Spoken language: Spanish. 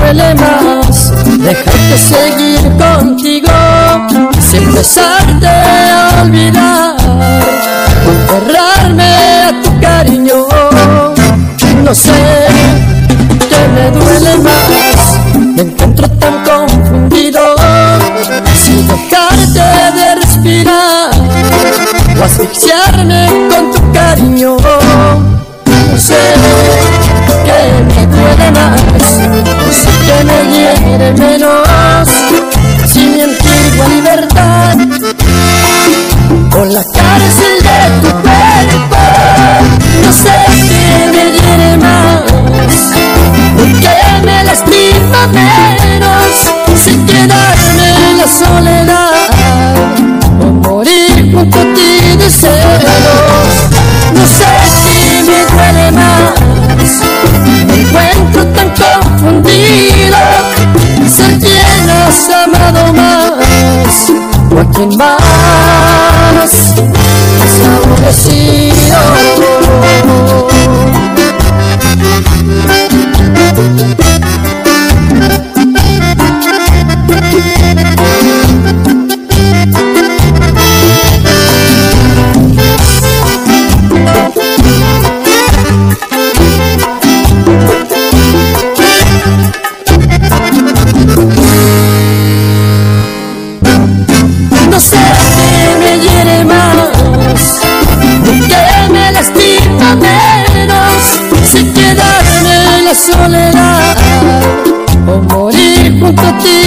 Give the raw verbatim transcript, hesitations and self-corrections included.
duele más dejarte seguir contigo sin empezarte a olvidar, enterrarme a tu cariño. No sé qué me duele más, me encuentro tan confundido, si dejarte de respirar o asfixiarme con tu cariño. No sé qué me duele más, no sé qué me hiere menos, si mi antigua libertad con la cárcel de tu cuerpo. No sé qué me hiere más, qué me lastima menos, si quedarme en la soledad o morir junto a ti de celos. No sé si me duele más, me encuentro tan confundido, ser quien has amado más o a quien más has aborrecido. No sé qué me hiere más, qué me lastima menos, si quedarme en la soledad o morir junto a ti